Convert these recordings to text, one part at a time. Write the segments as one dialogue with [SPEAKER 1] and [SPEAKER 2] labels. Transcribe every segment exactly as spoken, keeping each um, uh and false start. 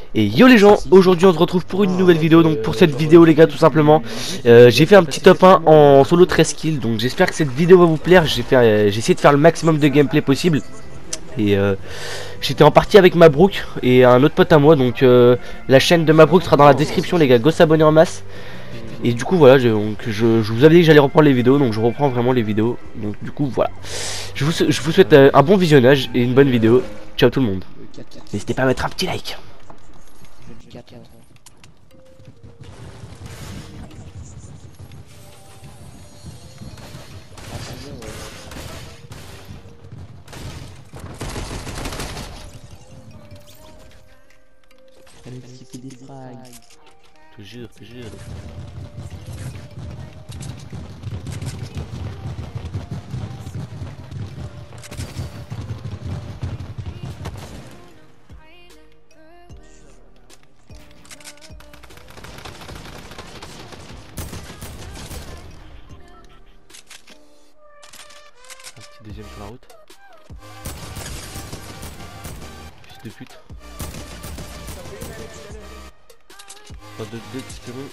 [SPEAKER 1] Et yo les gens, aujourd'hui on se retrouve pour une nouvelle vidéo. Donc pour cette vidéo les gars, tout simplement euh, j'ai fait un petit top un en solo treize kills. Donc j'espère que cette vidéo va vous plaire. J'ai fait, euh, j'ai essayé de faire le maximum de gameplay possible. Et euh, j'étais en partie avec Mabrouk et un autre pote à moi. Donc euh, la chaîne de Mabrouk sera dans la description les gars, go s'abonner en masse. Et du coup voilà, je, donc, je, je vous avais dit que j'allais reprendre les vidéos. Donc je reprends vraiment les vidéos. Donc du coup voilà, Je vous, je vous souhaite euh, un bon visionnage et une bonne vidéo. Ciao tout le monde. N'hésitez pas à mettre un petit like. Toujours, toujours. Un petit deuxième sur la route. Fils de pute. Pas de deux c'est bon.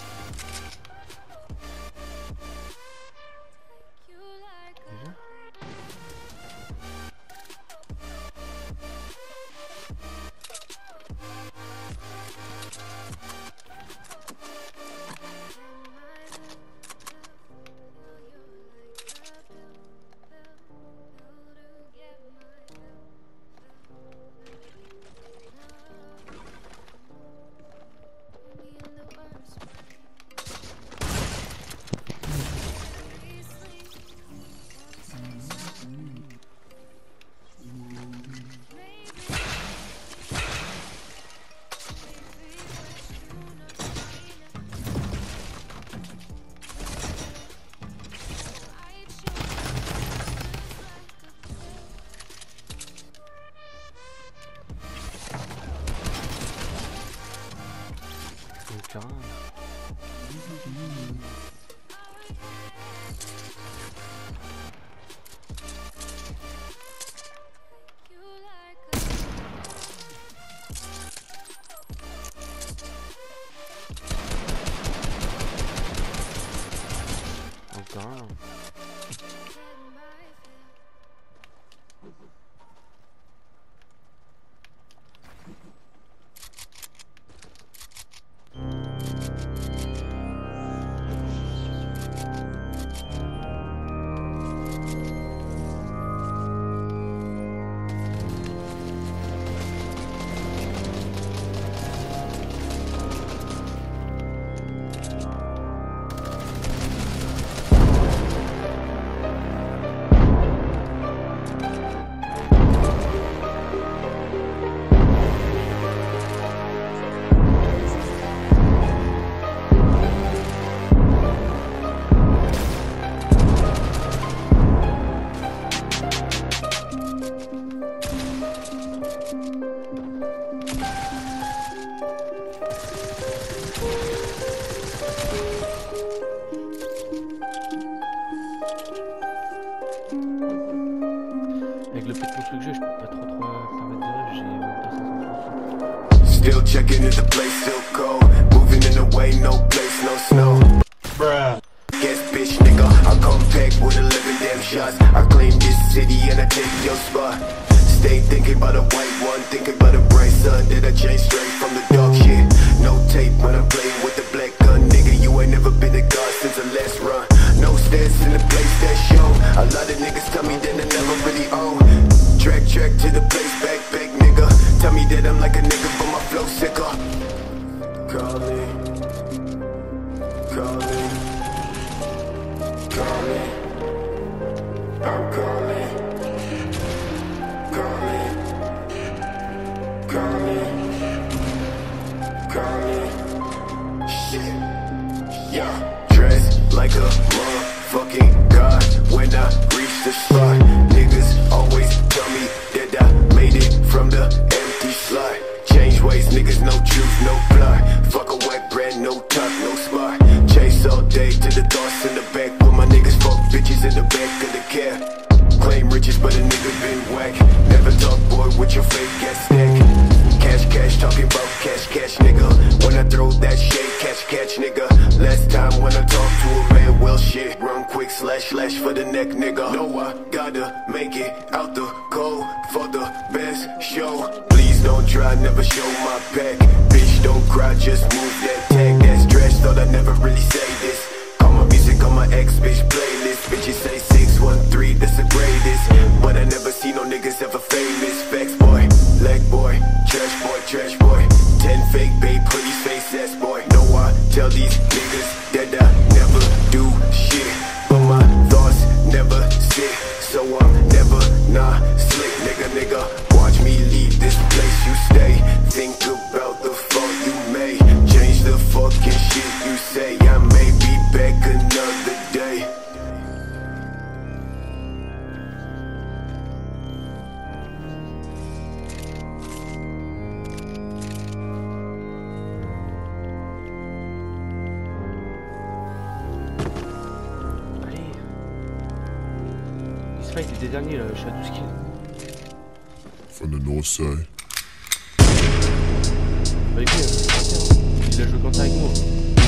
[SPEAKER 1] Encore un. Avec le peu de construction que j'ai, je peux pas trop trop permettre de rêve, j'ai même pas cinq cents francs. Still checking if the place still cold. Moving in the way, no place, no snow. Bruh. Guess bitch nigga, I come back with eleven damn shots. I claim this city and I take your spot. Stay thinking about a white one, thinking about a bright sun. Did I change straight from the dark shit? No tape when I'm playing with the black gun. Nigga, you ain't never been a god since the last run. No stairs in the place that show. A lot of niggas tell me that I never really own. Track, track to the place, back, back, nigga. Tell me that I'm like a nigga, but my flow sicker. Call me, call me, call me. I'm calling, call me, call me, call me. Shit, yeah. Dressed like a motherfucking god when I reach the spot. Niggas always tell me that I made it from the empty slot. Change ways, niggas, no truth, no plot. Fuck a wet brand, no top, no spot. Chase all day to the thoughts in the back. With my niggas, fuck bitches in the back of the cab. Claim riches, but a nigga been whack. Never talk, boy, with your fake ass stack. Cash, cash, talking about cash. catch, nigga. Last time when I talk to a man, well shit. Run quick, slash, slash for the neck, nigga. No, I gotta make it out the cold for the best show. Please don't try, never show my back. Bitch, don't cry, just move that tag. That's trash, thought I never really say this. Call my music on my ex bitch playlist. Bitches say six one three, that's the greatest. But I never see no niggas ever famous. Facts boy, leg boy, trash boy, trash boy. Ten fake babe, pretty face ass boy. No, I tell these niggas that I never do shit, but my thoughts never sit, so I'm never not slick, nigga, nigga. Watch me leave this place you stay. Think about the fault you made. Change the fucking shit you say. I may be back another day.
[SPEAKER 2] Fight était dernier là, je suis à douze kills.
[SPEAKER 3] From the north side.
[SPEAKER 2] Bah écoute, il a joué comme ça avec moi.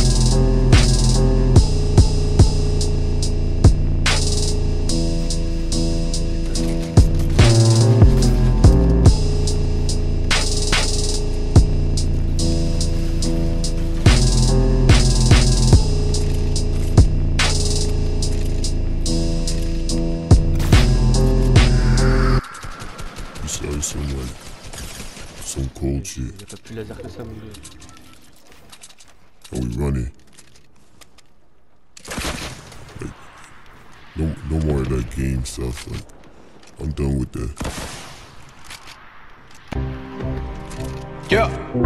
[SPEAKER 3] Some like some cold shit.
[SPEAKER 2] Il a pas plus laser que ça, mon gars.
[SPEAKER 3] How we running? Like, no, no more of that game stuff. Like, I'm done with that.
[SPEAKER 4] Yeah.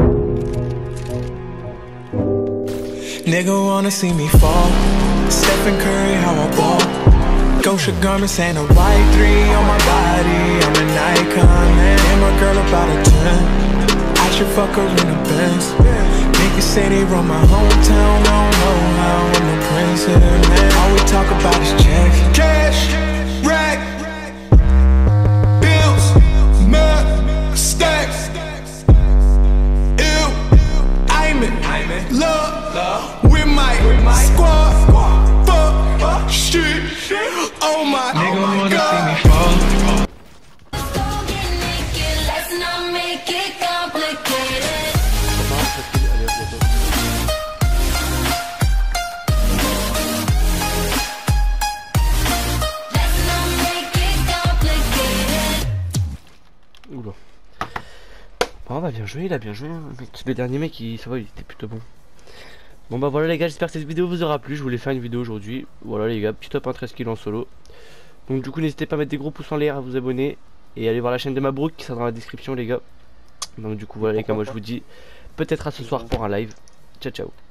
[SPEAKER 4] Nigga wanna see me fall. Stephen Curry, how I ball. Gosha garments and a white three on my body. I'm an icon, man. And my girl about a ten. I should fuck her in the Benz. Niggas say they run my hometown. I don't know how I'm the president, man. All we talk about is checks. Cash, rack, bills, mud, stacks. Ew, I'm in love with my squad. Fuck, shit. Oh my, nigga oh my wanna God. See me fall.
[SPEAKER 5] Don't get naked, let's not make it complicated. Let's not make it complicated.
[SPEAKER 2] Oula. Bon bah bien joué, il a bien joué, hein. Le dernier mec, il, ça va, il était plutôt bon. Bon bah voilà les gars, j'espère que cette vidéo vous aura plu. Je voulais faire une vidéo aujourd'hui. Voilà les gars, petit top un treize kills en solo. Donc du coup n'hésitez pas à mettre des gros pouces en l'air, à vous abonner. Et aller voir la chaîne de Mabrouk qui sera dans la description les gars. Donc du coup voilà les gars, moi je vous dis peut-être à ce soir pour un live. Ciao ciao.